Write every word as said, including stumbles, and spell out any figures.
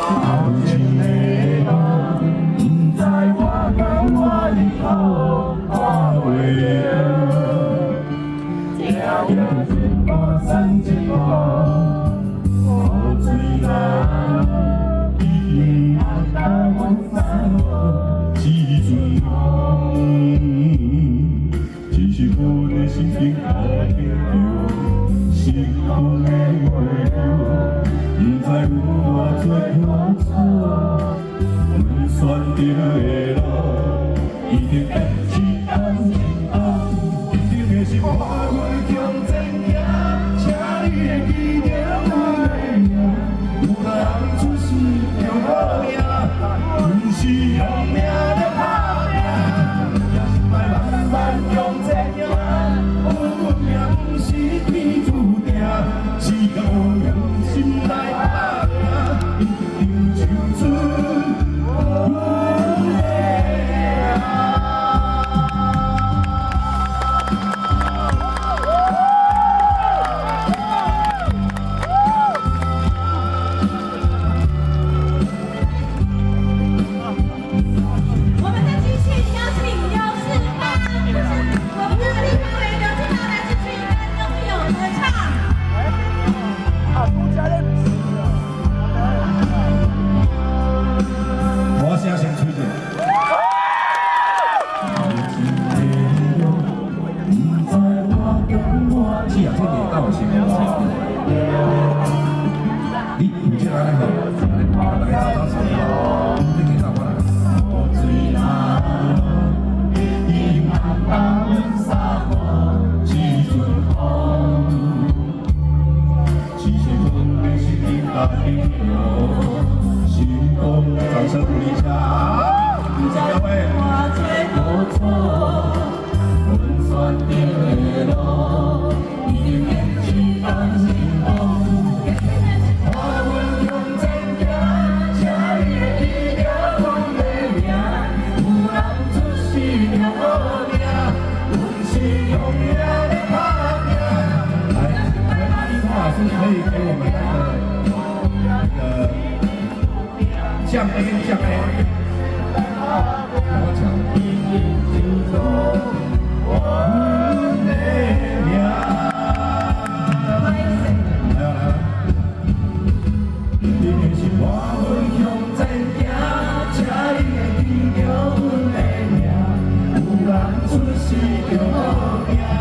后前的路，不知我跟我以后看袂了，这条心无三一步，雨水人已经暗到阮三河只阵风，只是阮的心境改变着，幸福的袂着。 不知有偌多苦楚，阮选择的路，一定会一红一红。一定的是我会向前行，请你会记着阮的名。有个人出世着好命，不是用命在打拼，也是莫慢慢向前行。阮命不是天注定，只要用心来打拼，一定就出阮的名。 我们再继续邀请刘志芳，我们的立法委员刘志芳来继续跟拥有合唱。 我声先吹者。只要这个到时候，你有这个爱好，大家找找找，你给到我来。水人已暗到阮三河只阵风，只是阮的心境改变着，心风掌声鼓励一下。各位，我最无错，阮选择的路，一定会一红一红。我阮向前行，请你会记着阮的名。有人出世着好命，阮是用命在打拼。来，来，李老师可以给我们来个那个降 A 降 A。 我唱一定就做阮的名。来来来，一定是我会向前行，请你会记着阮的名。有人出世着好命，